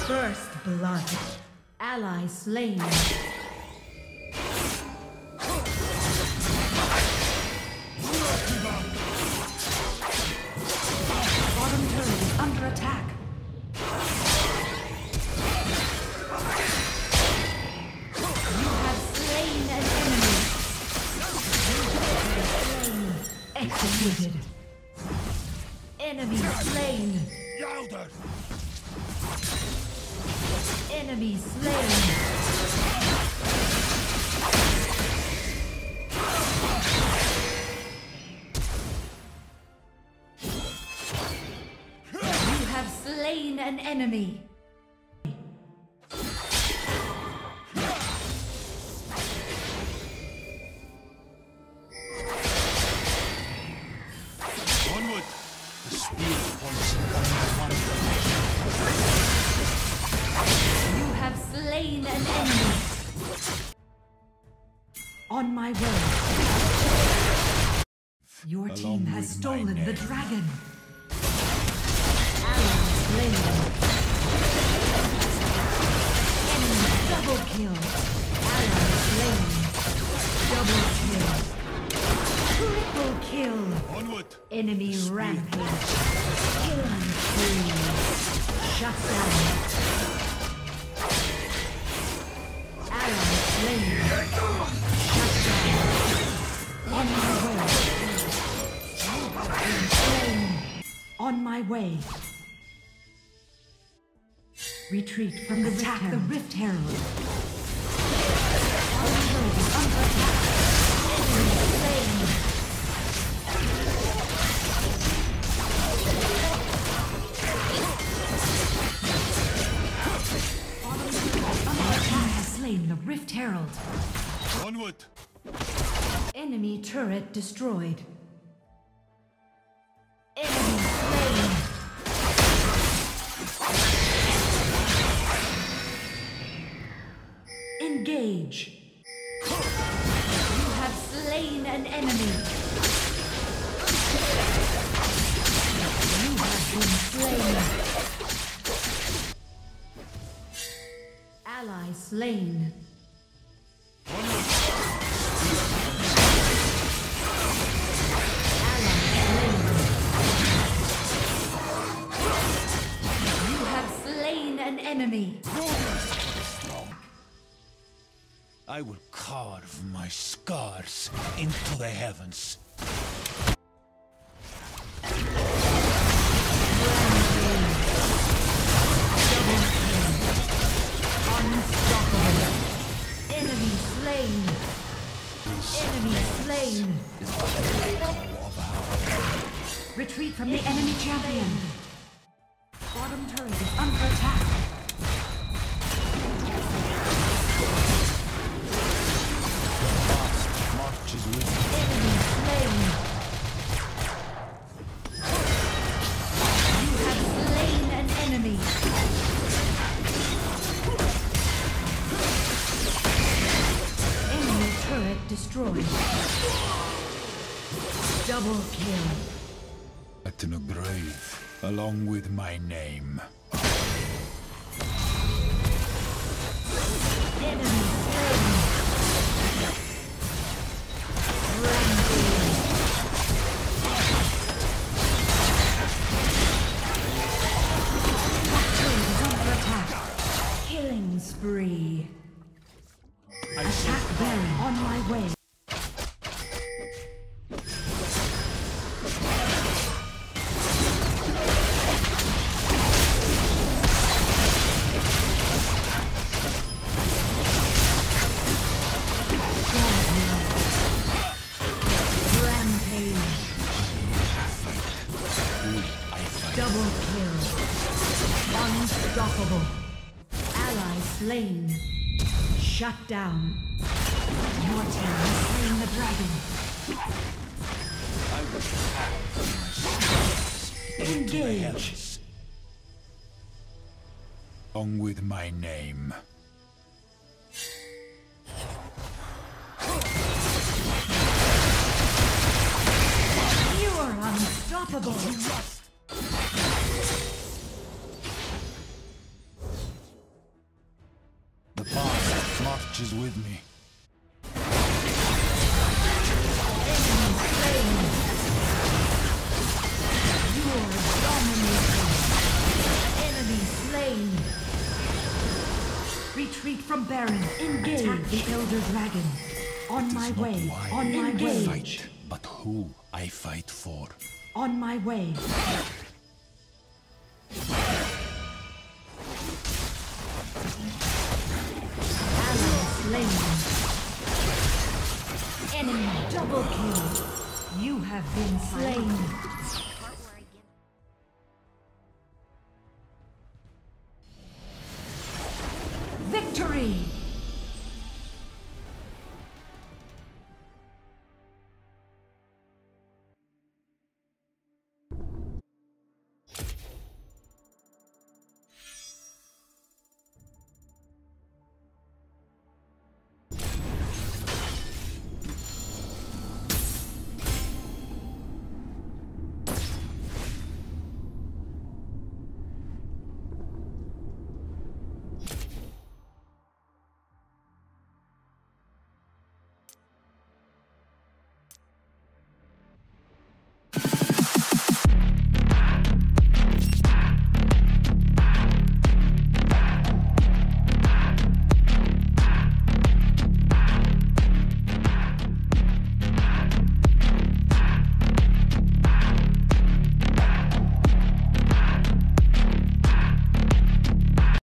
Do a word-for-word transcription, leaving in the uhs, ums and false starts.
First blood. Ally slain. Bottom turret is under attack. You have slain an enemy. Slain. Executed. Enemy slain. Enemy slain. You have slain an enemy. Onward! The spear points upon my You have slain an enemy. On my way. Your Along team has with my stolen the name. dragon. Ally slain. Enemy double kill. Ally slain. Double kill. Triple kill. Onward! Enemy rampage. Killing spree. Shut down. Ally slain. Shut down. On my way. Slain. On my way. Retreat from the attack the Rift Herald. Our turret is under attack. Enemy slain. Slain the Rift Herald. Onward! Enemy turret destroyed. Enemy slain. Engage. You have slain an enemy. You have been slain. Ally slain. Ally slain. You have slain an enemy. I will carve my scars into the heavens. Unstoppable. Enemy slain. Enemy slain. Retreat from the enemy champion. Bottom turret is under attack. Marches with Enemy slain. You have slain an enemy. Enemy turret destroyed. Double kill. in a grave, along with my name. Enemy slain. Rampage. Turret is under attack. Killing spree. Attack Baron on my way. Double kill. Unstoppable. Ally slain. Shut down. Your team has slain the dragon. I will pass Engage. along with my name. You are unstoppable. marches with me. Enemy slain. Retreat from Baron. Engage. Attack the Elder Dragon. On my way. On my way. Fight, but who I fight for. On my way. Ally slain. Enemy double kill. You have been slain. Victory!